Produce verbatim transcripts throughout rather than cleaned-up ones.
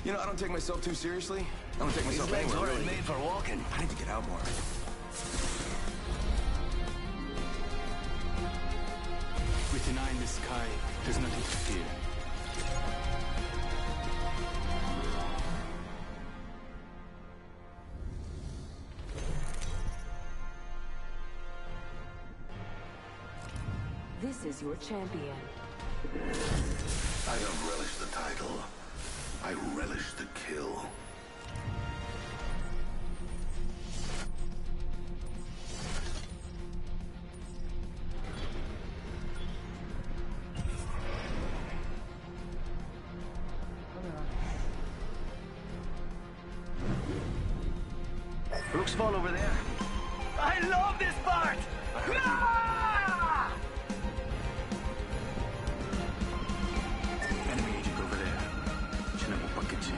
You know, I don't take myself too seriously. I don't take myself These legs anywhere, aren't really. made for walking. I need to get out more. With an eye in the sky, there's nothing to fear. This is your champion. I don't relish the title. I relish the kill. Looks fun over there. I love this part! Ah! Enemy agent over there. Chinamo Pakichi.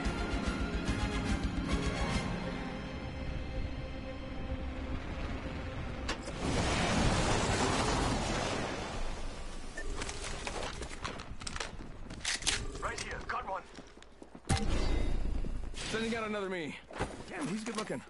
Right here, got one. Sending out another me. Damn, he's good looking.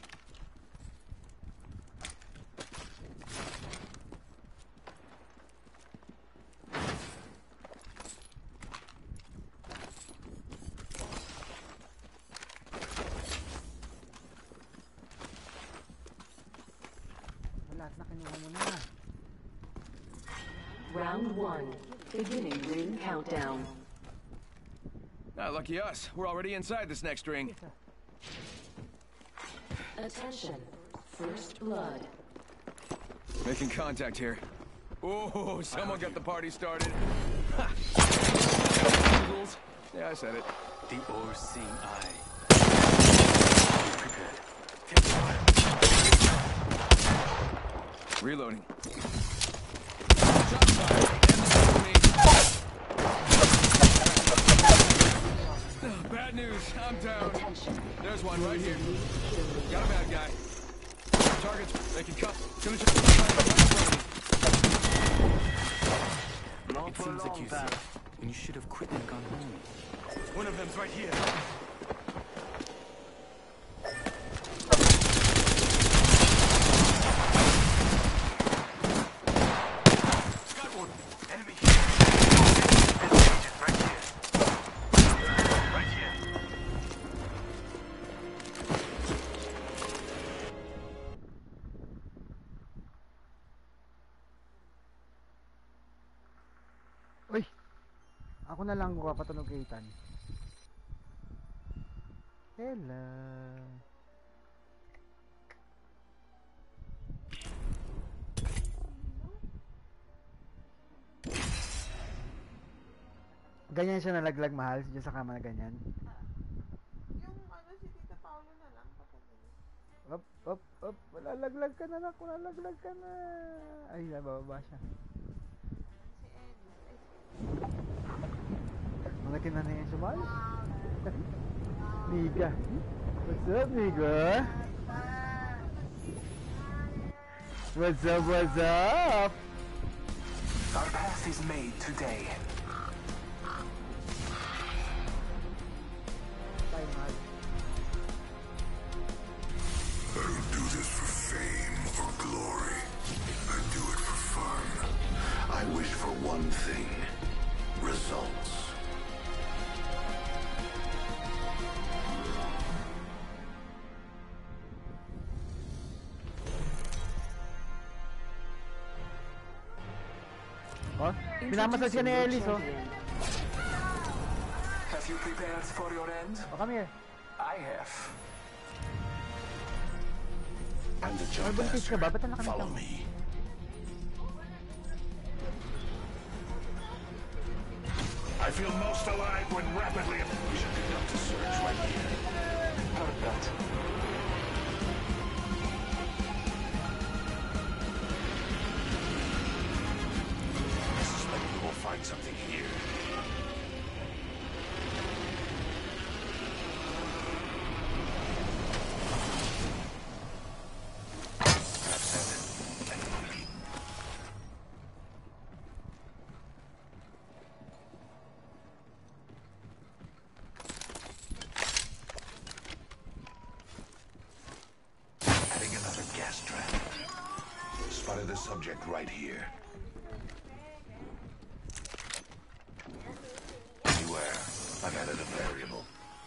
Round one. Beginning ring countdown. Ah, lucky us. We're already inside this next ring. Attention. First blood. Making contact here. Oh, someone got the party started. Ha! Yeah, I said it. The all-seeing eye. Prepared. Reloading. Bad news. I'm down. There's one right here. Got a bad guy. Targets. They can cut. Gonna try Not It for seems like long, you pal. said, and you should have quit and gone home. One of them's right here. Got one. Enemy here. Enemy agent right here. Right here. Uy! Ako na lang ko patunog kay Ethan. Hello. Ganyan siya nalaglag, mahal, dyan sa kama na ganyan. Yung ano, si Tita Paolo na lang patagal. Up, up, up. Malalaglag ka na, naku, nalaglag ka na. Ay, nabababa siya. Si Eddie. Mga tina na yan sumal. Niga. What's up, Niga? What's up, what's up? Our path is made today. Tayo, mahal. I don't do this for fame or glory. I do it for fun. I wish for one thing. Results. Oh, minamasal siya ni Ellis, oh. Have you prepared for your end? Oh, come here. I have. I'm the May jump buntis ka master. ba? Ba't ang nakamit Follow mo? me. I feel most alive when rapidly. We should conduct a search right here. Heard that. I suspect we will find something here. subject right here. Beware, I've added a variable.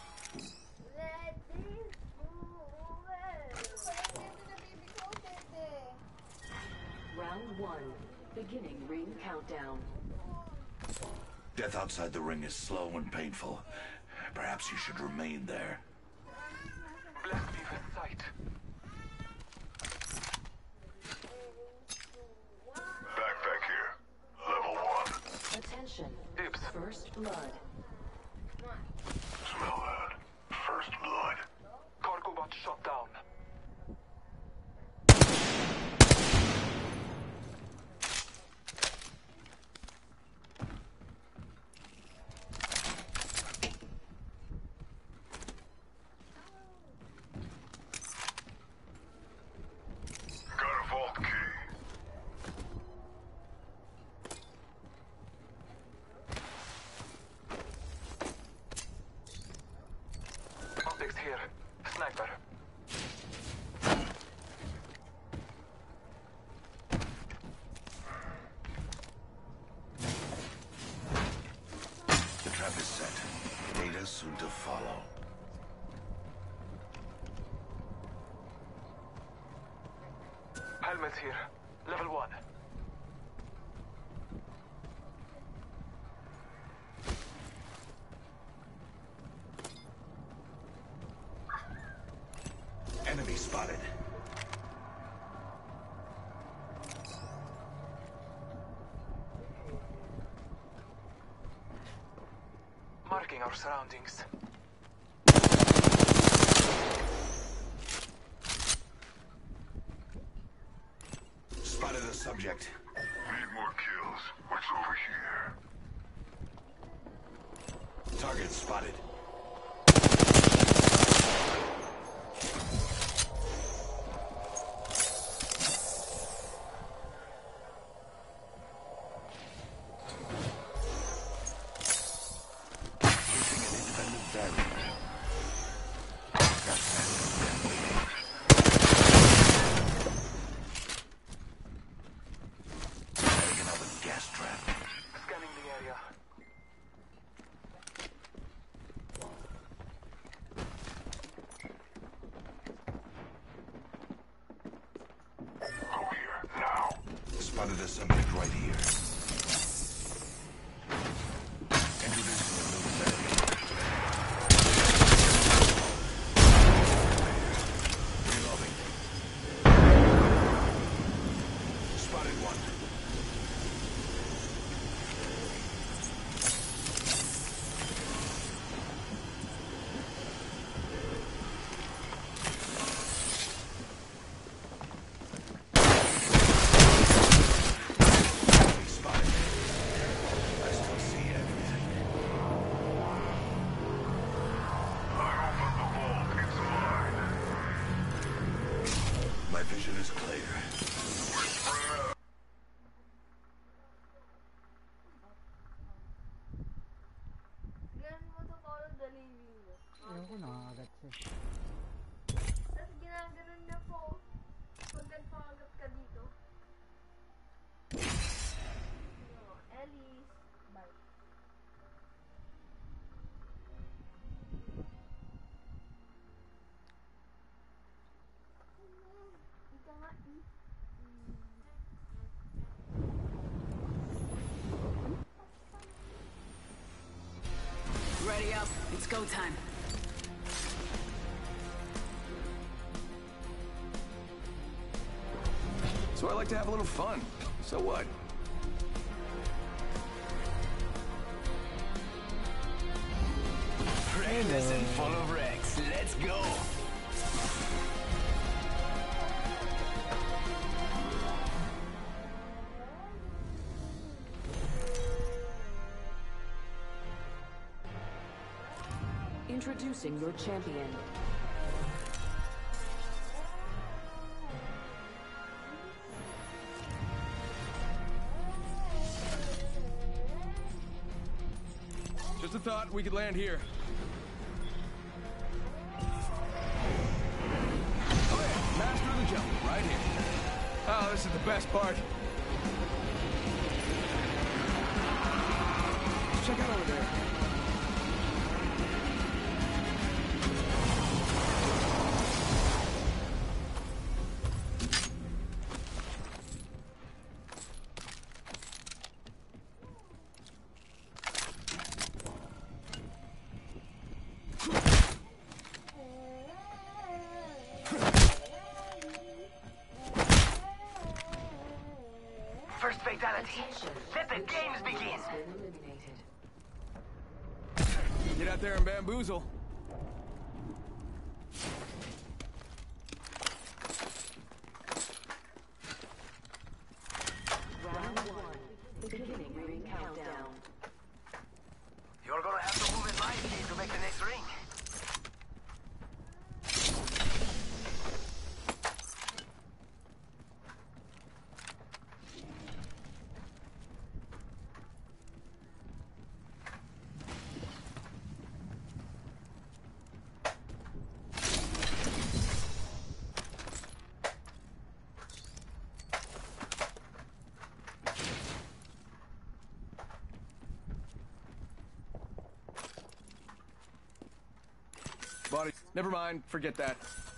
Round one. Beginning ring countdown. Death outside the ring is slow and painful. Perhaps you should remain there. Bless me with sight. Backpack here. Level one. Attention. Dibs. First blood. Smell that. First blood. Cargo bot shot down. Got a vault key. Optics here. Sniper. The trap is set. Data soon to follow. Helmet here. Level one. Enemy spotted. Marking our surroundings. Spotted a subject. Need more kills. What's over here? Target spotted. Using an independent variable. Got that. Adding another gas trap. Scanning the area. Go here, now. Spotted a subject right here. Introducing a new variable. Reloading. Spotted one. Enemy spotted. I still see everything. I opened the vault. It's mine. My vision is clear. We're spread out. Ganun mo to Paolo dalili mo. Ayun ko, nakakagat siya. Tapos ginaganon niya po. Pag nagpakagat ka dito. Ano, Ellie. Bye. Ika nga, eh. Ready up. It's go time. So I like to have a little fun. So what? Reckless and full of wrecks. Let's go. Introducing your champion. Just a thought we could land here. Oh yeah, master of the jump, right here. Oh, this is the best part. doing over there? First fatality. Let the games begin. Get out there and bamboozle. Round one. Beginning ring countdown. You're gonna have to move in my speed to make the next ring. Body. Never mind. Forget that.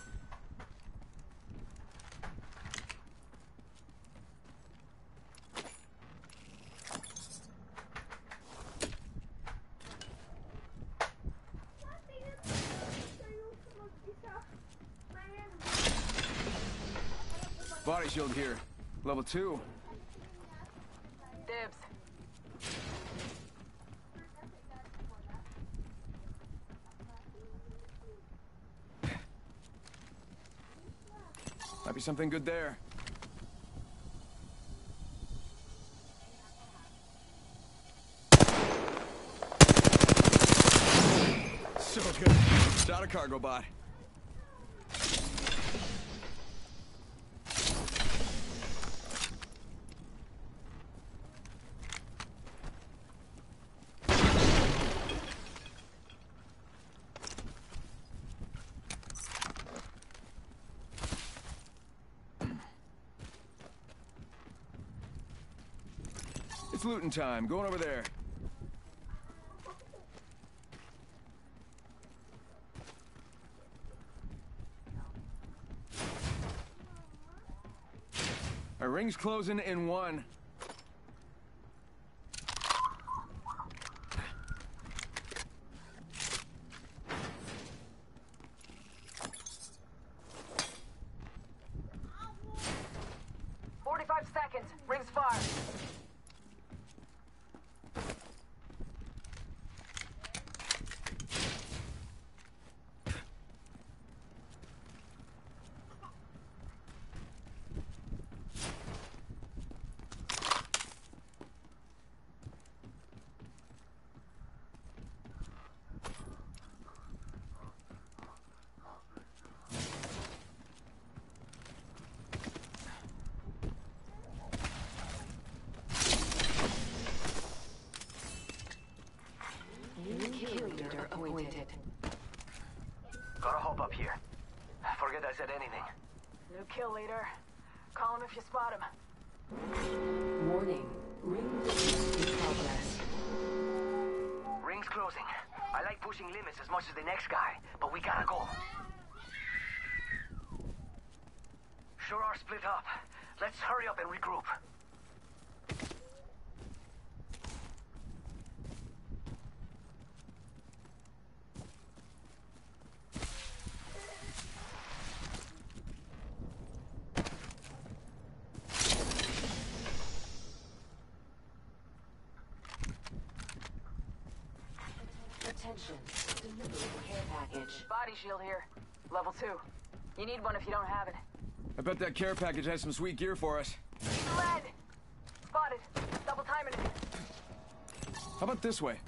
Body shield here. Level two. Dibs. Might be something good there. So good. Shot a cargo bot. It's looting time. Going over there. Our ring's closing in one. Forty-five seconds. Rings far. Appointed. Gotta hop up here. Forget I said anything. New kill leader. Call him if you spot him. Warning. Ring in progress. Ring's closing. I like pushing limits as much as the next guy, but we gotta go. Sure are split up. Let's hurry up and regroup. Attention. Delivery care package. Body shield here. Level two. You need one if you don't have it. I bet that care package has some sweet gear for us. Lead! Spotted. Double timing it. How about this way?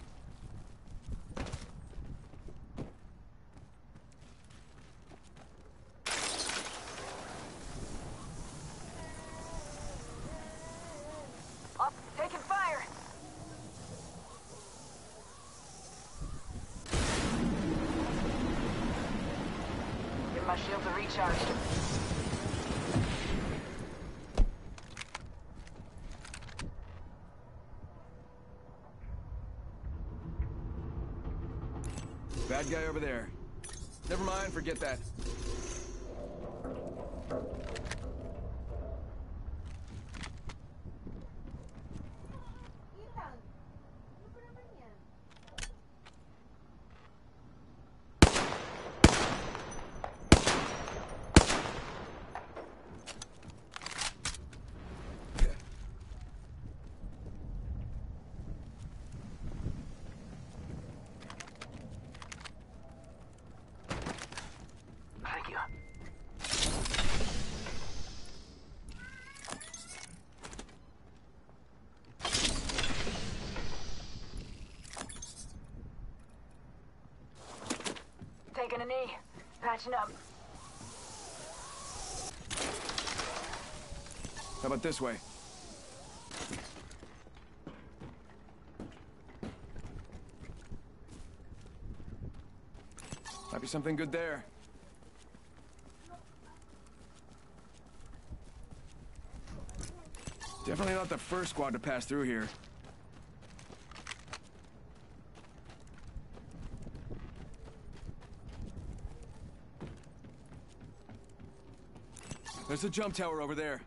Up. Taking fire. Give my shield to recharge. Bad guy over there. Never mind, forget that. Ilang? Ano ba naman yan? Thank you. Taking a knee. Patching up. How about this way? Might be something good there. Definitely not the first squad to pass through here. There's a jump tower over there.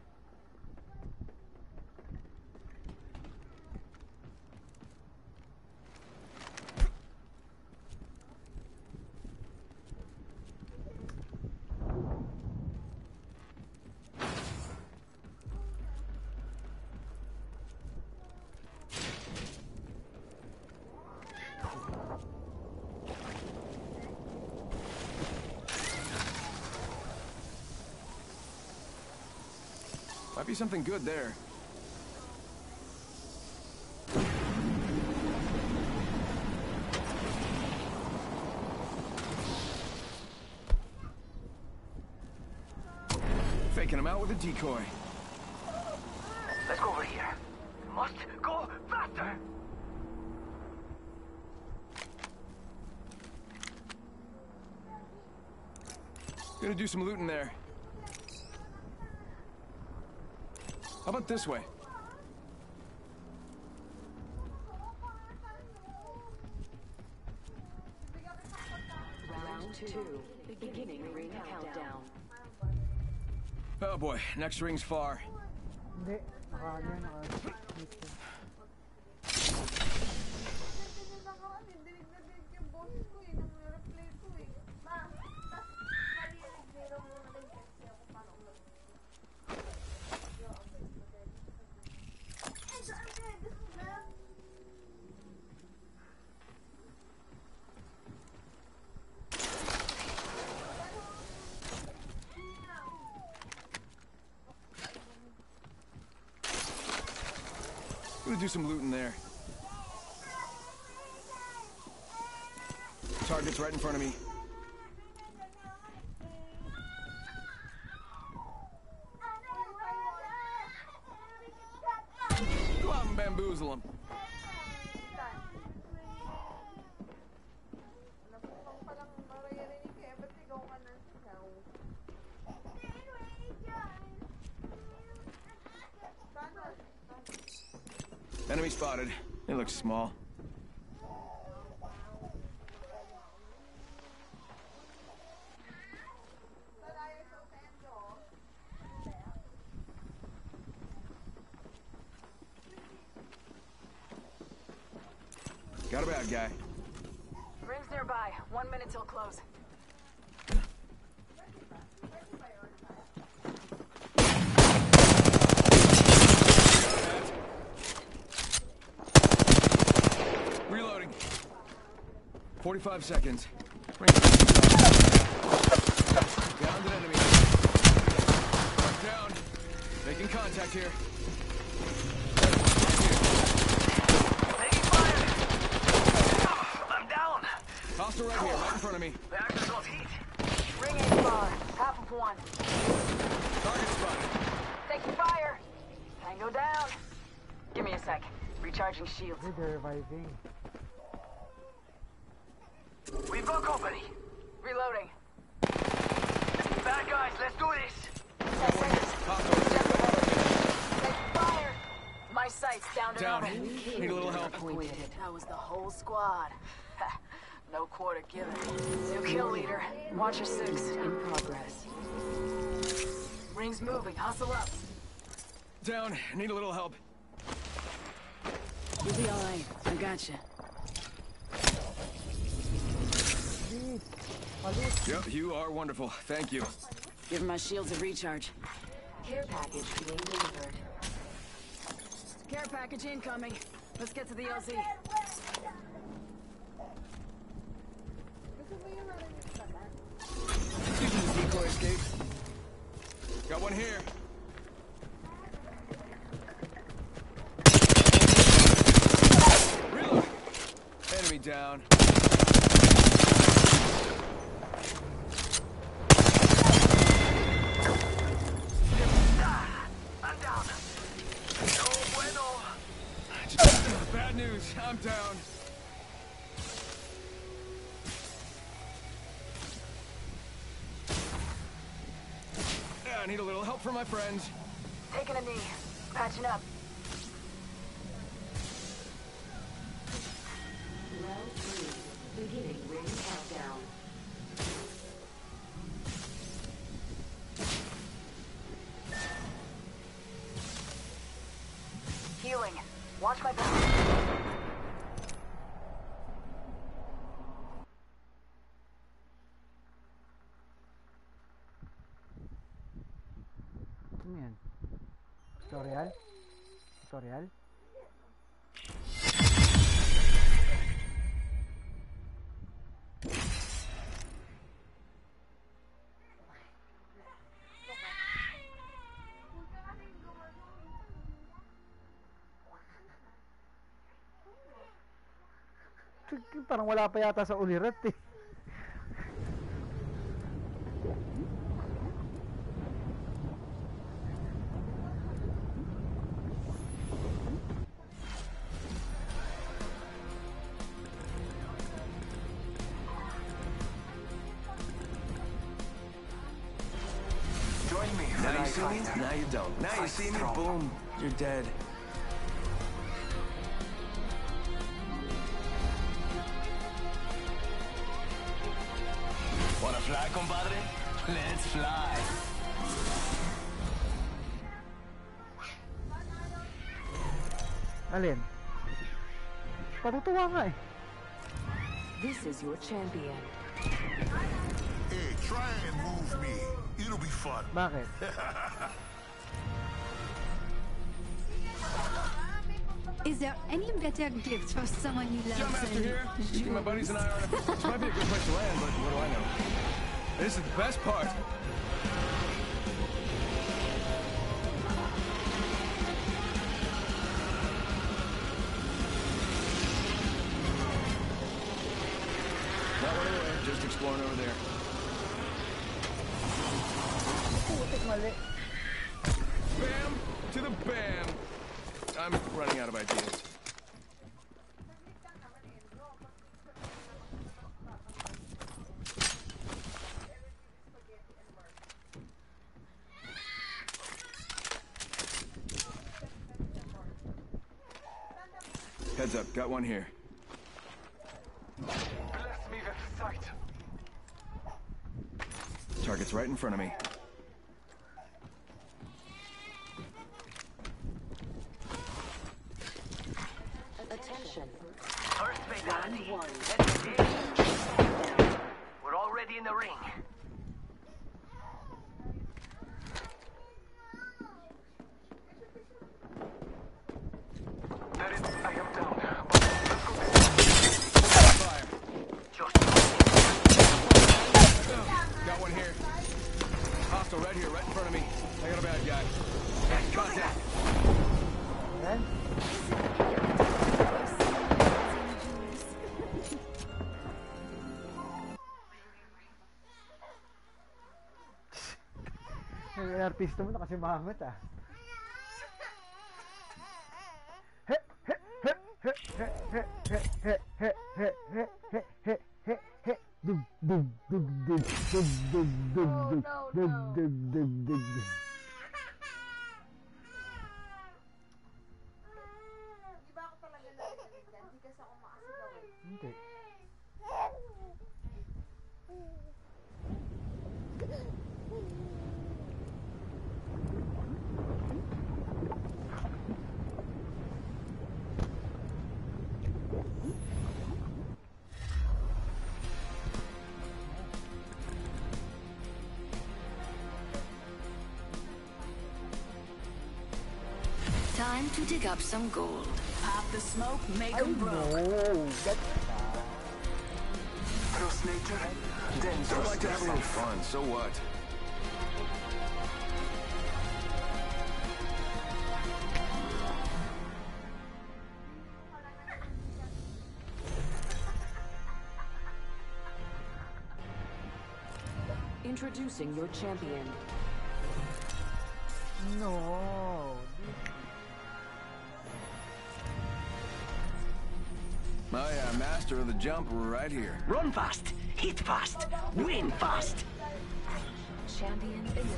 Might be something good there. Faking him out with a decoy. Let's go over here. Must go faster. Gonna do some looting there. How about this way? Round two. Beginning ring countdown. Oh boy, next ring's far. Hindi. Naka ano yan, naka distance. Ganyan na nga, dinig na dinig yung boss ko eh, nang replay ko eh. Ma, tas malinig zero muna din kasi ako paano ulit. Eh, saan ka? Gusto mo na? Gonna do some looting there. Target's right in front of me. Go out and bamboozle him. Napupang palang maririnig eh, ba't ikaw ka nang sigaw? Enemy spotted. It looks small. Got a bad guy. Ring's nearby. One minute till close. Reloading. Forty-five seconds. Ring. Downed an enemy. Down. Making contact here. Taking fire. I'm down. Hostile right here, right in front of me. The access off heat. Ring ain't far. Half of one. Target spotted. Taking fire. Tango down. Give me a sec. Recharging shields. Hey, they're reviving. We've got company. Reloading. Bad guys, let's do this. Ten seconds. Hostile. Taking fire. My sight's down to Down. nothing. Need a little help. That was the whole squad. No quarter given. New kill leader. Watch your six. In progress. Ring's moving. Hustle up. Down. Need a little help. You'll be all right. I gotcha. Yep, you are wonderful. Thank you. Give my shields a recharge. Care package being delivered. Care package incoming. Let's get to the L Z. Using the decoy escape. Got one here. Reload. Enemy down. I'm down. No bueno. Bad news. I'm down. I need a little help from my friends. Taking a knee. Patching up. Round three. Beginning ring countdown. Healing. Watch my back. Ano yan? Tutorial? Tutorial? Parang wala pa yata sa ulirat eh. Join me. Now you see me, now you don't. Now you see me, boom, you're dead. Wanna fly, compadre? Let's fly. Alin? Patutuwa nga eh. This is your champion. Hey, try and move me. It'll be fun. Bakit? Is there any better gift for someone you love Jump master than here. My buddies and I are on a... This might be a good place to land, but what do I know? This is the best part. Not running away, just exploring over there. Putik mali. Bam to the bam. I'm running out of ideas. Heads up, got one here. Bless me with sight. Target's right in front of me. Attention. First fatality. Round one. Let's engage. We're already in the ring. That is, I am down. But let's go this Fire. Just Got one here. Hostile right here, right in front of me. I got a bad guy. Contact. Ayan. Yung artista mo nakasimangot ah. He he he he he he he he he he he he he he dug dug dug dug dug dug dug dug dug dug dug dug. Di ba ako talaga narinig yan? Di kasi ako makasigaw eh. Hindi. Time to dig up some gold. Pop the smoke, make Ay, 'em broke. no. That's Trust nature, then Don't trust like to have a little yourself. fun, so what? Introducing your champion. no. My uh, master of the jump right here. Run fast, hit fast, win fast. Champion eliminated.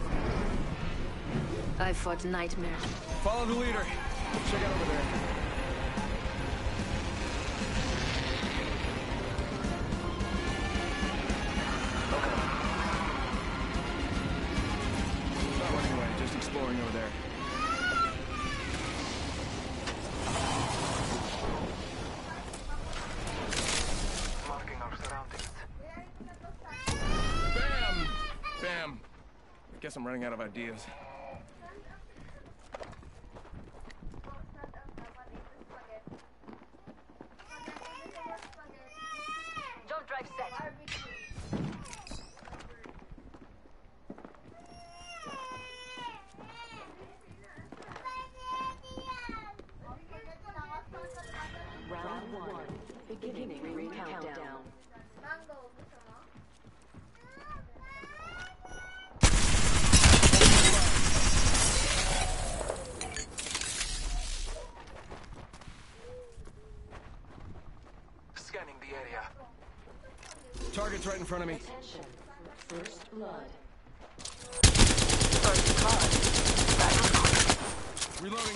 I fought nightmares. Follow the leader. Check out over there. Not running away, just exploring over there. Marking our surroundings. Bam! Bam! Guess I'm running out of ideas. Jump drive set. Round one. Beginning ring countdown. Mango, gusto mo? Scanning the area. Target's right in front of me. Attention. First blood. Reloading.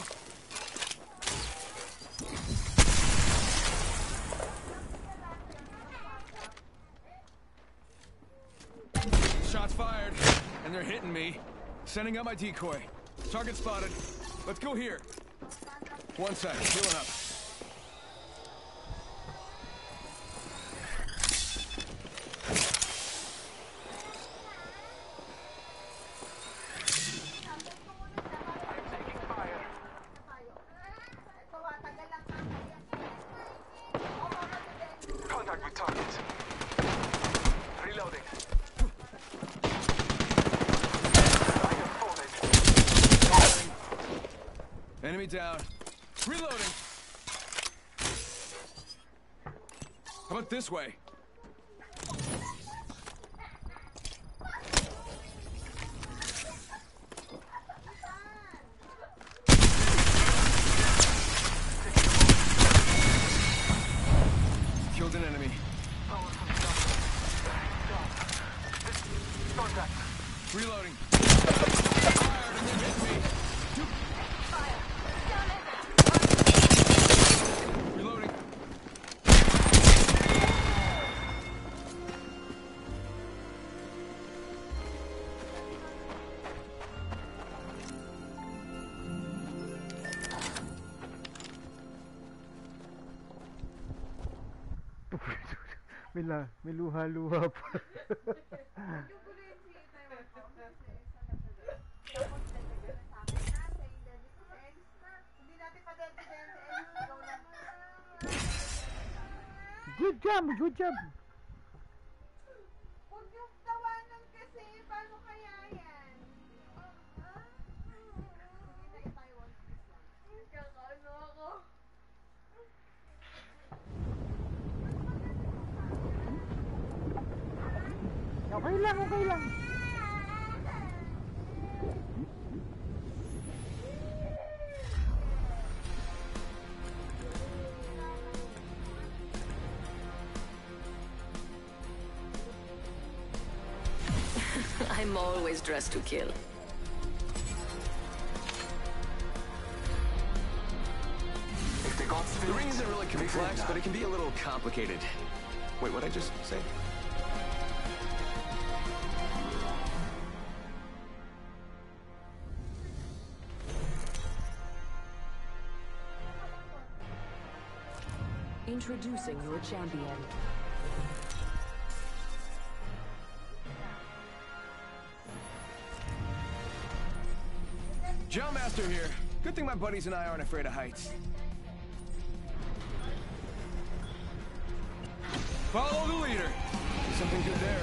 Shots fired, and they're hitting me. Sending out my decoy. Target spotted. Let's go here. One sec, healing up. Contact with target. Reloading. I have fallen. Enemy down. Reloading. How about this way? Killed an enemy. Contact. Reloading. Fired and then hit me. Reloading. May, la, may luha-luha pa. Yung gulo yung si Taiwan ko. Kasi sa tapos nagagana sa akin na, saying that this ends na. Hindi natin pa-dead-to-dead ends. Go lang. Good job, good job. Huwag yung tawanan kasi. Paano kaya yan? Ah? Hindi na yung Taiwan please lang. Kakaano ako. Okay lang, okay lang. I'm always dressed to kill. If the gods The ring isn't really complex, but it can be a little complicated. Wait, what'd I just say? Introducing your champion. Jump Master here. Good thing my buddies and I aren't afraid of heights. Follow the leader. Something good there.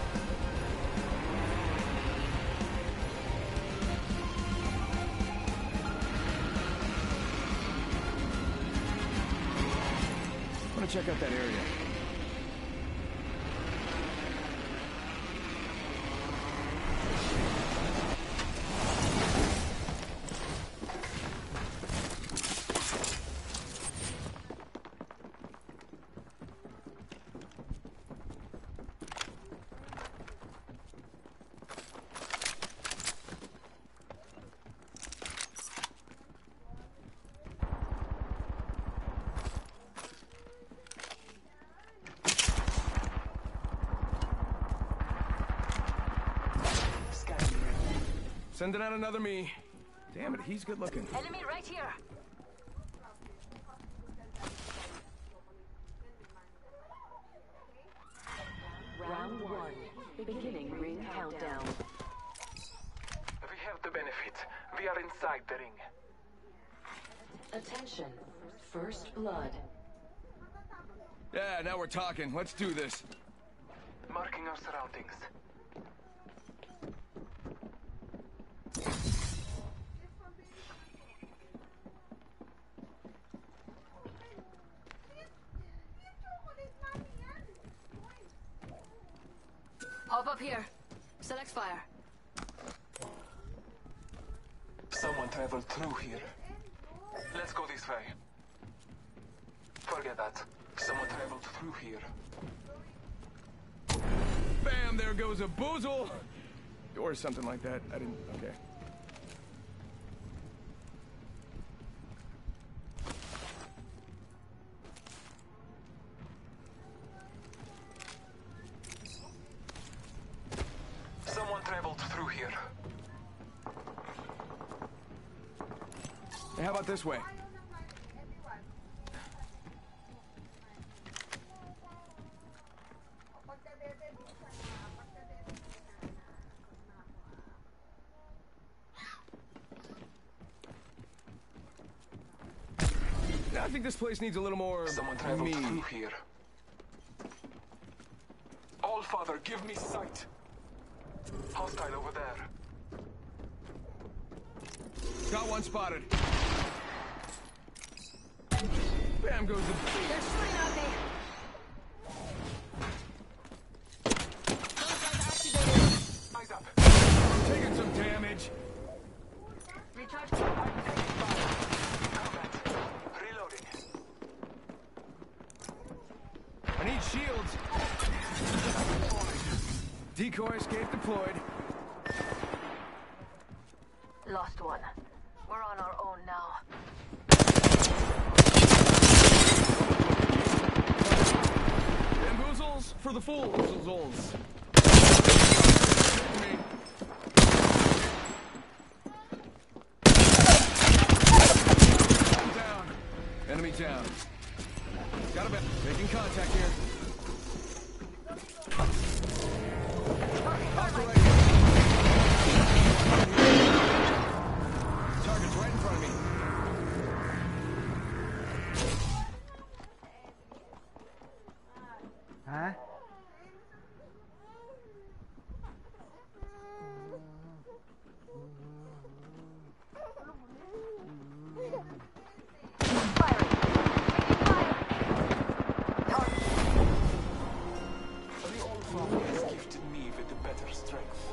I want to check out that area. Sending out another me. Damn it, he's good looking. Enemy right here. Round one. Beginning ring countdown. We have the benefit. We are inside the ring. Attention. First blood. Yeah, now we're talking. Let's do this. Marking our surroundings. Hop up here. Select fire. Someone traveled through here. Let's go this way. Forget that. Someone traveled through here. Bam, there goes a boozle. Or something like that. I didn't, okay. Someone traveled through here. Hey, how about this way? I think this place needs a little more Someone traveled me. through here. All Father, give me sight. Hostile over there. Got one spotted. Bam goes the beat. They're shooting at me. Eyes up. Taking some damage. Recharge. Reloading. I need shields. Decoy escape deployed. Lost one. We're on our own now. Bamboozles for the fools. Down. Enemy down. Got a bit. Making contact here. Hostile right here. Target's right in front of me. Hah? The All Father has gifted me with the better strength.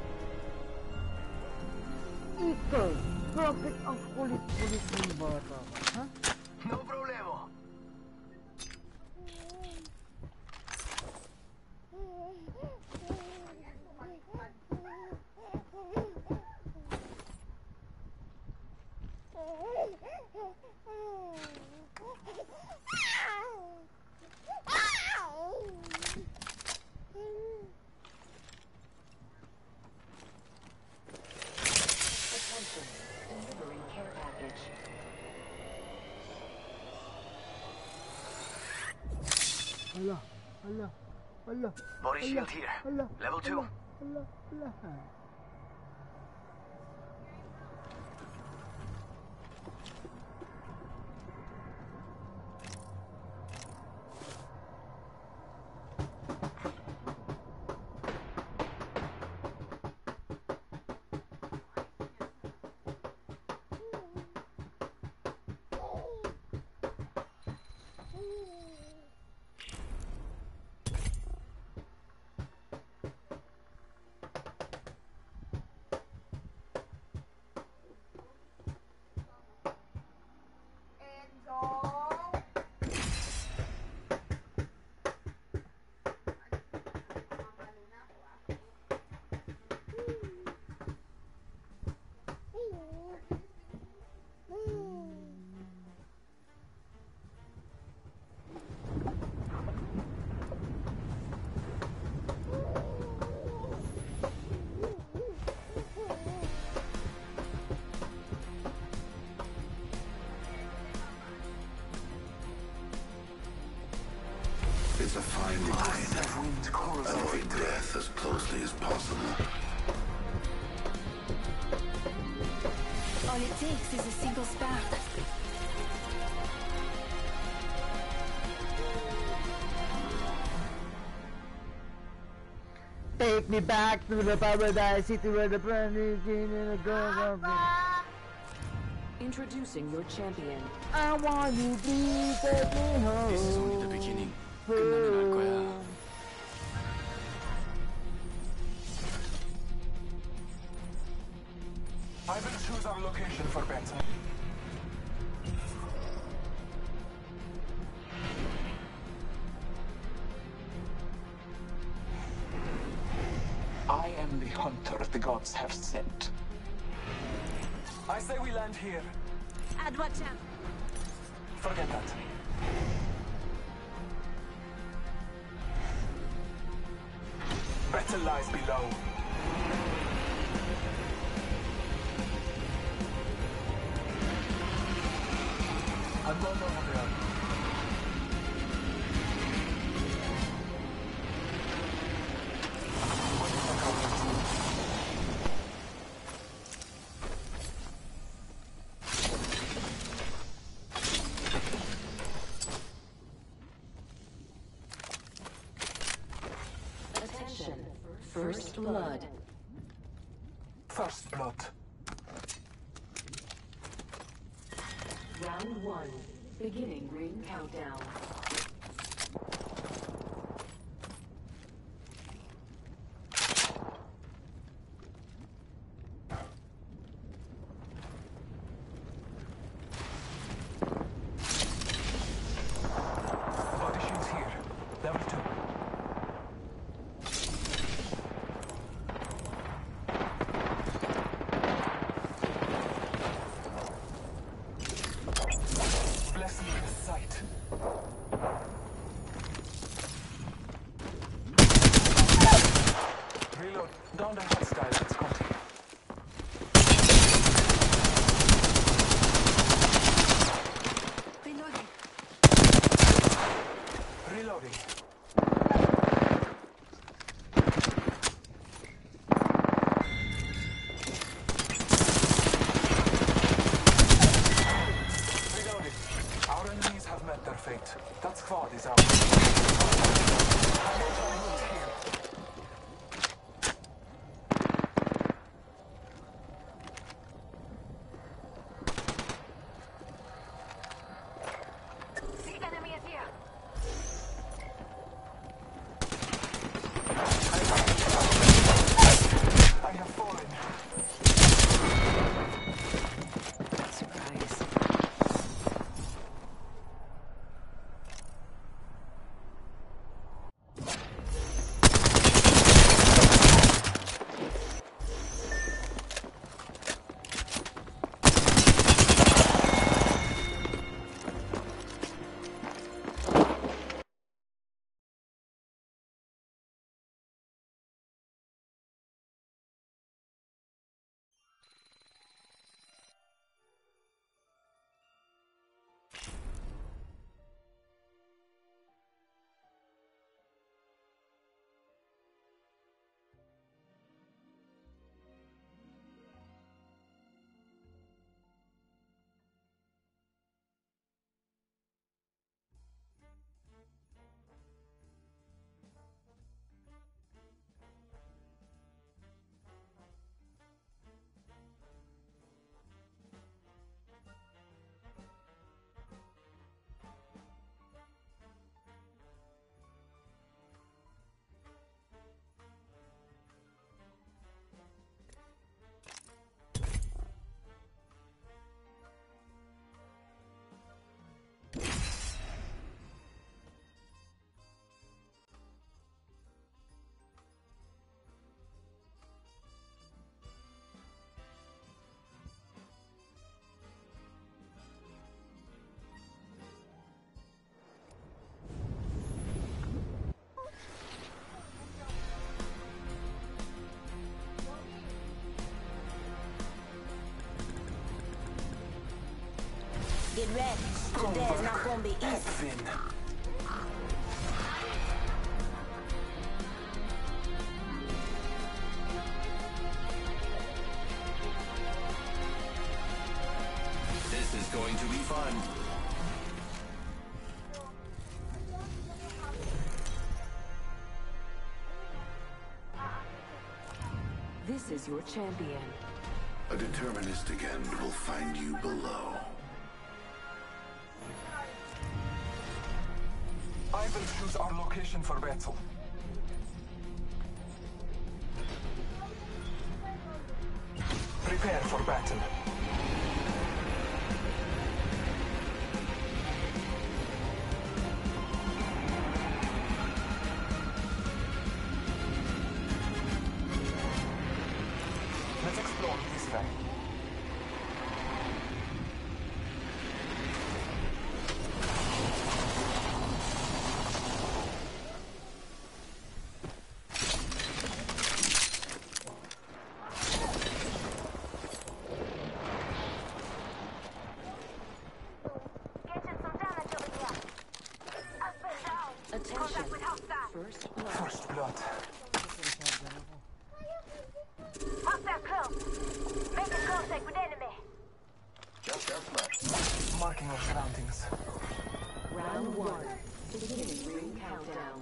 Ikaw, bakit ang kulit-kulit ng bata ka, ha? No problemo. Allah, Allah, Allah. Body shield here. Allah, Level two. Allah, Allah. It's a fine line. Avoid death as closely as possible. All it takes is a single spark. Take me back to the paradise city where the planet in the girl. Introducing your champion. I want you to take me home. This is only the beginning. 끝나면 알 거야. I will choose our location for better. I am the hunter the gods have sent. I say we land here. At what time? Forget that. Better lies below. I'm going over there. First blood. First blood. Round one. Beginning ring countdown. Body shields here. Level two. Down the hostile, let's continue. Reloading. Reloading. Reloading. Our enemies have met their fate. That squad is out. ready. Today's not gonna be easy. This is going to be fun. This is your champion. A deterministic end will find you below. I will choose our location for battle. Prepare for battle. Let's explore this way. First blood. Hostile close. Make a contact with enemy. Just our flesh. Marking our surroundings. Round one. Beginning ring countdown.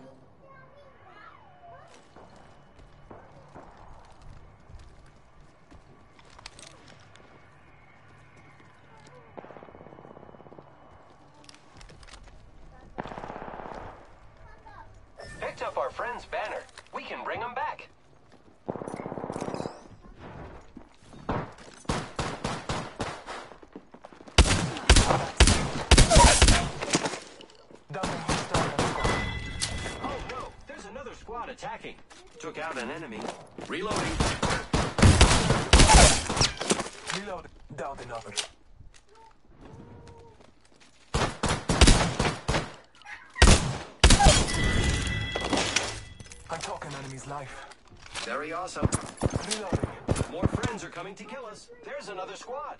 Picked up our friend's banner. We can bring him back. Oh no, there's another squad attacking. Took out an enemy. Reloading. Reload. Down another. I'm talking enemy's life. Very awesome. Reloading. More friends are coming to kill us. There's another squad.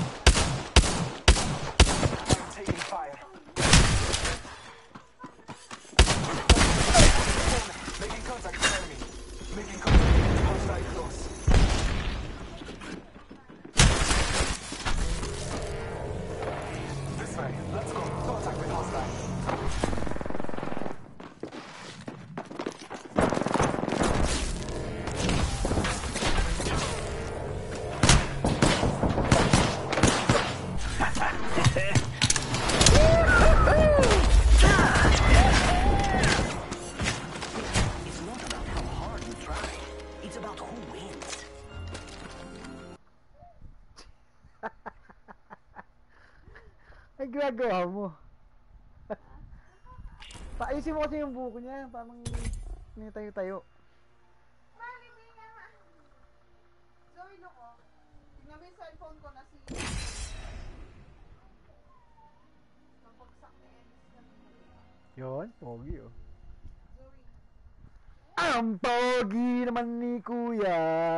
I'm taking fire. Making contact with enemy. Making contact with hostile close. This way. Let's go. Contact with hostile. Ay, ginagawa mo. Paayusin mo kasi yung buko niya. Parang may tayo-tayo. Mali, hindi nga nga. Zoe, no ko. Tingnan mo yung cellphone ko na si... Napagsak na yan. Yun, pogi oh. Zoe. Ang pogi naman ni Kuya.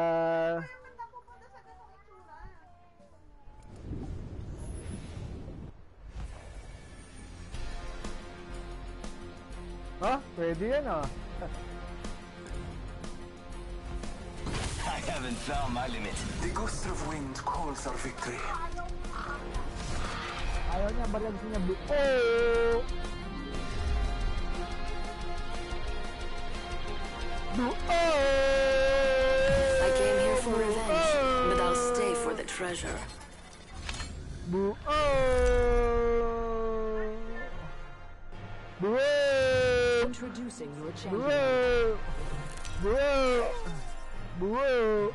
Ha? Pwede yan ah. I haven't found my limit. The gust of wind calls our victory. Ayaw niya, baryan niya. Oh! I came here for revenge, but I'll stay for the treasure. Boo! Boo! Introducing your champion. Boo! Boo!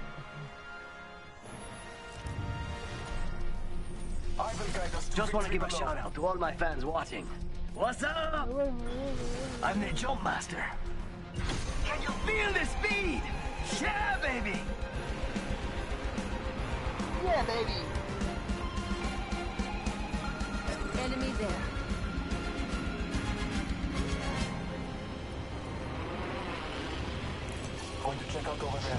Just want to give a shout out to all my fans watching. What's up? I'm the Jump Master. Can you feel the speed? Yeah, baby! Yeah, baby! Enemy there. Going to check out over there.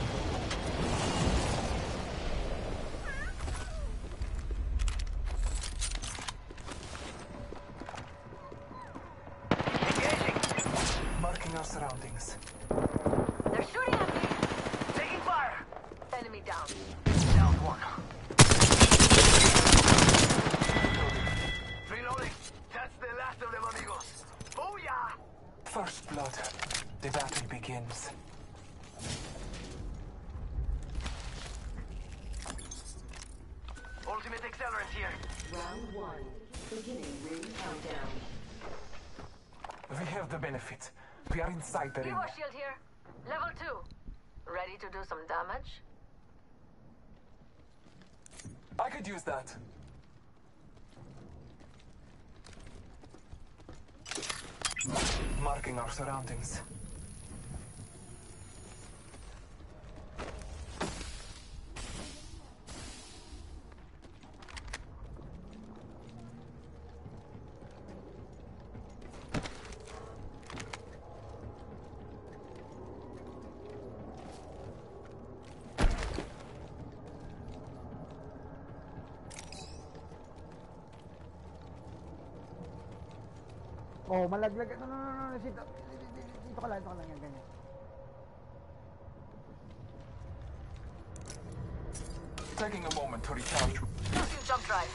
our surroundings. They're shooting at me! Taking fire! Enemy down. Down one. Reloading. That's the last of them, amigos. Booyah! First blood. The battle begins. Ultimate accelerant here. Round one. Beginning ring countdown. We have the benefit. We are inside the ring. Evo shield here. Level two. Ready to do some damage? I could use that. Marking our surroundings. Oh, malaglag. No, no, no, no. Dito, dito ka lang, dito ka lang yan, ganyan. Taking a moment to recharge. Using jump drive.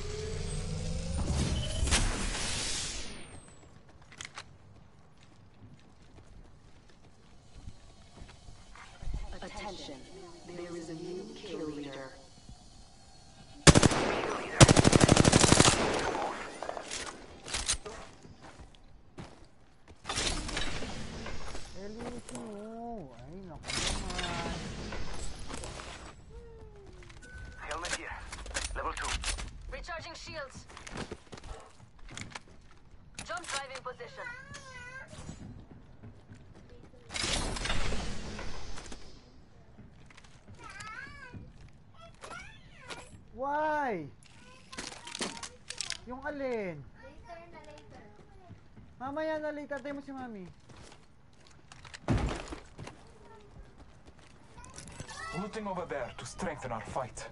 Attention. There is a new kill leader. Elinis mo. Ay, naku naman. Helmet here. Level two. Recharging shields. Jump drive in position. Why? Yung alin? Later na later. Mamaya na later. Tayo mo si Mami. Looting over there to strengthen our fight.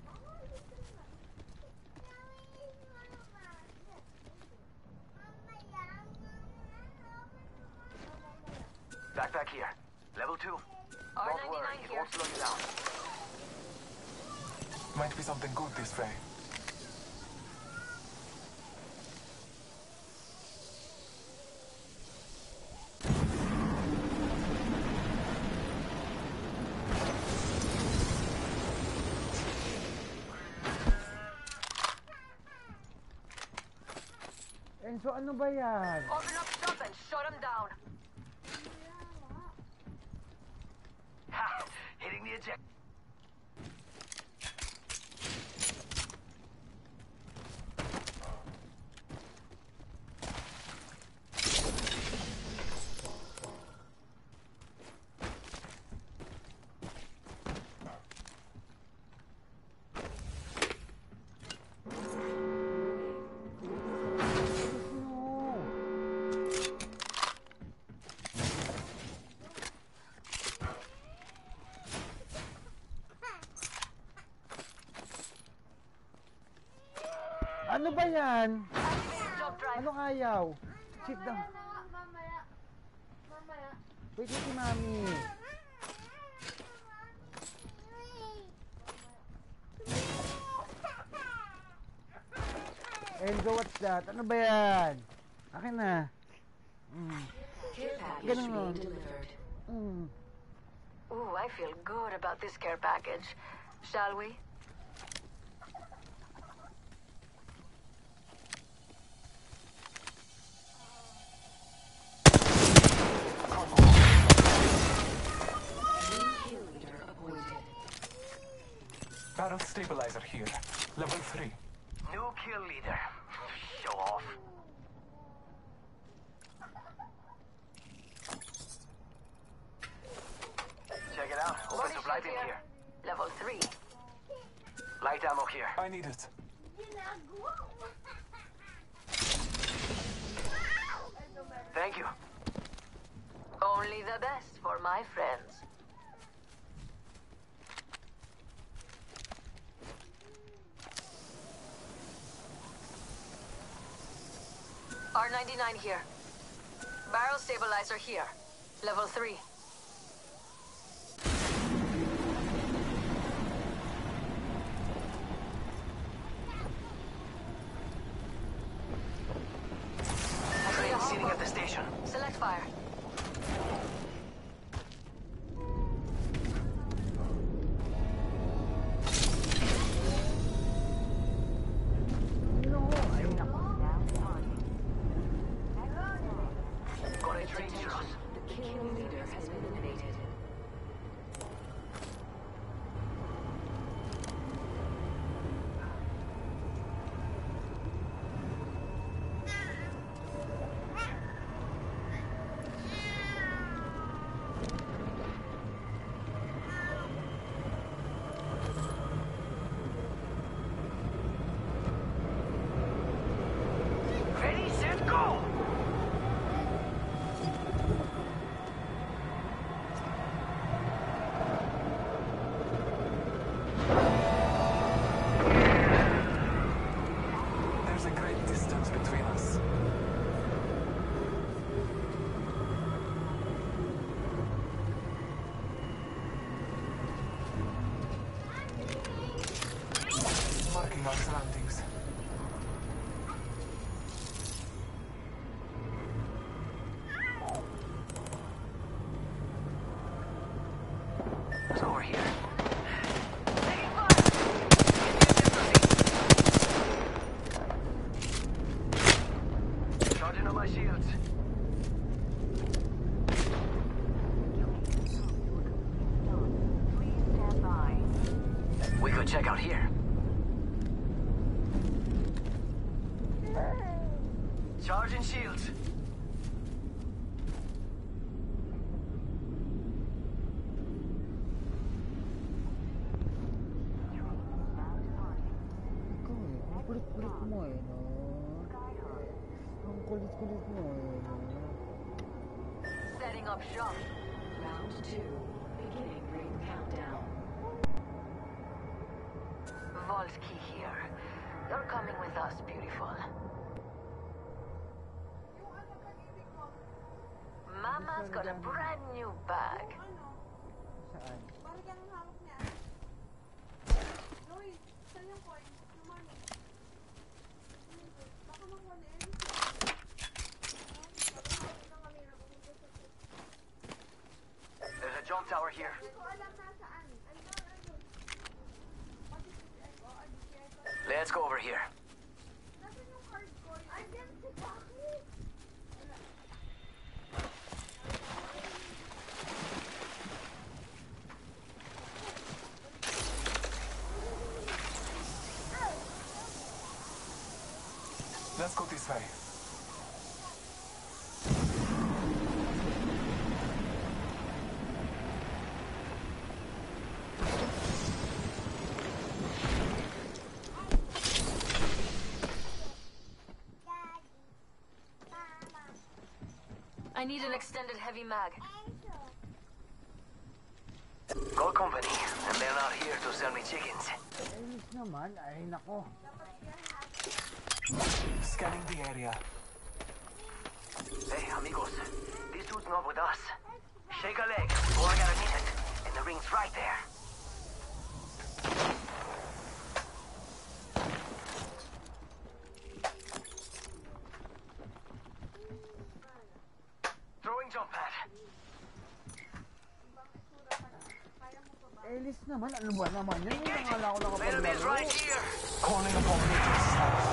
Backpack here. Level two. R Don't worry, ninety-nine it here. won't slow you down. Might be something good this way. Enzo, ano ba yan? Open up shop and shut him down. Ha! Hitting the eject. Ano ba yan? Activating jump drive. Anong ayaw? Sit down. Mamaya, mamaya. Mamaya. Wait, wait, si Mami. Enzo, what's that? Ano ba yan? Akin na. Mm. Care package Ganun being nun. delivered. Mm. Ooh, I feel good about this care package. Shall we? New kill leader appointed. Barrel stabilizer here. Level three. New kill leader. Show off. Check it out. Open Body supply shield bin here. here. Level three. Light ammo here. I need it. Ginagawa ko. Thank you. Only the best for my friends. R ninety-nine here. Barrel stabilizer here. Level three. Train sitting at the station. Select fire. Got a train shot. The kill leader has been eliminated. Ready, set, go! There's a great distance between us. Marking our surroundings. It's over here. Taking fire! Charging on my shields. Please stand by. We could check out here. Charging shields. Ikaw eh, ang kulit-kulit mo eh, no? Ang kulit-kulit mo eh, no? Setting up shop. Round two. Beginning ring countdown. Volsky here. You're coming with us, beautiful. Mama's got a brand new bag. Saan? Parang yung hawak niya. Loy, saan yung coin? Yung money. Baka makuha na yun. There's a jump tower here. Hindi ko alam nasaan. Ayun, ayun. What is it? Oh, ano siya? Let's go over here. Nasaan yung card ko? Andyan si Paki. Let's go this way. I need an extended heavy mag. Gold company, and they're not here to sell me chickens. Ayos naman, ay nako. Scanning the area. Hey, amigos, this dude's not with us. Shake a leg, or I gotta need it, and the ring's right there. Throwing jump pad. Elis naman, ano ba naman yan? Yung nangala ko Enemies nakapaglaro. right here. Calling upon Victor's staff.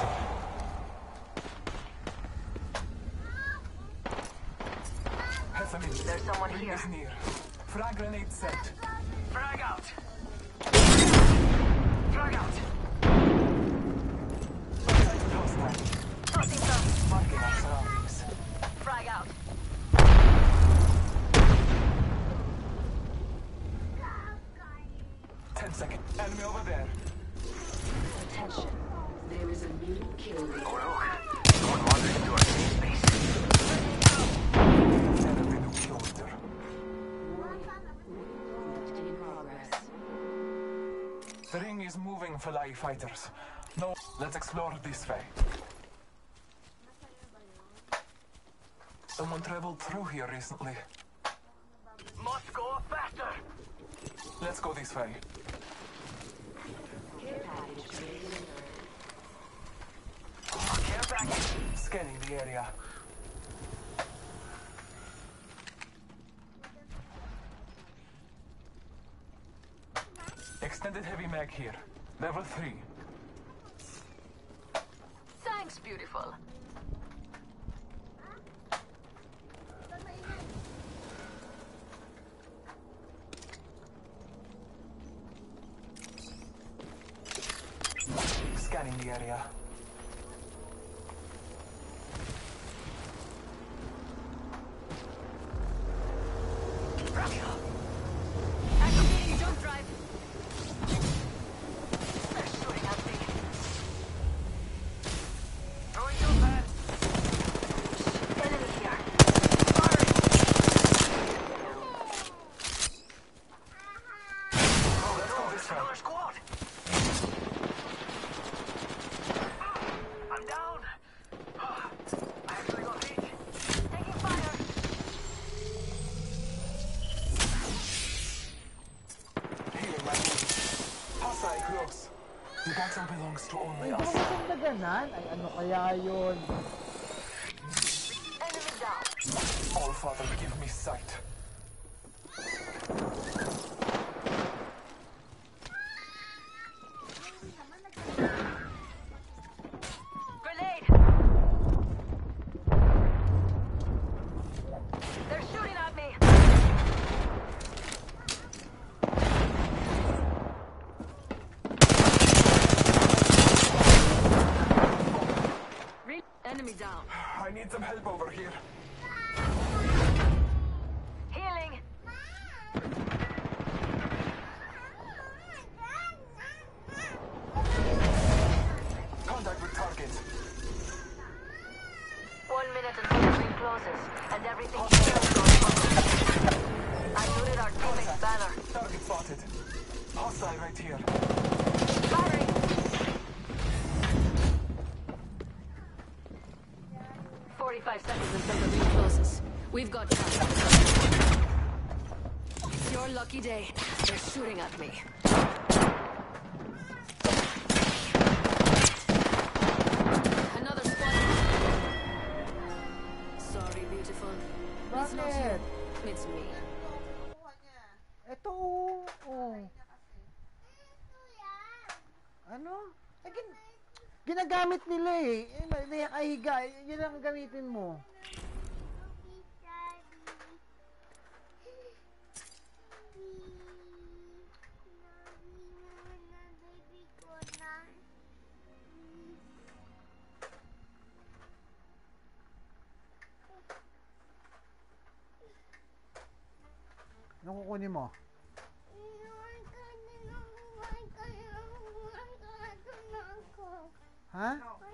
Hessamine, There's someone ring here. is near. Frag grenade set. Frag out. Frag out. Sighted hostile. Tossing some. Marking our surroundings. Frag out. Ten seconds. Enemy over there. Attention. There is a new kill leader. Oh look, someone wandered into our safe space. Enemy new kill leader. In progress. The ring is moving, Falai fighters. No, let's explore this way. Someone traveled through here recently. must go faster. Let's go this way. Care package. Scanning the area. Extended heavy mag here. Level three. Thanks, beautiful. Scanning the area. Activating jump drive. They're shooting at me. Throwing you back. Enemy here. Oh, let's go this way. Another squad. I'm down. I actually got hit. Taking fire. Healing my wounds. Hostile close. The battle belongs to only Hindi us. ko maganda ganan. Ay, ano kaya yun? Enemy down. All Father, give me sight. Grenade. They're shooting at me. Re- Enemy down. I need some help over here. Healing. Contact with target. One minute until the ring closes, and everything here goes public. I looted our teammate's banner. Target spotted. Hostile right here. Firing. Forty-five seconds until the ring closes. We've got time. It's your lucky day. They're shooting at me. Another squad. Sorry, beautiful. It's not you. Bakit? It's me. Kuha niya. Ito, oh. Niya kasi. Ano? Eh, gin- ginagamit nila eh. Eh, na- Nakahiga. Yun ang gamitin mo. Anong kukunin mo? Ha?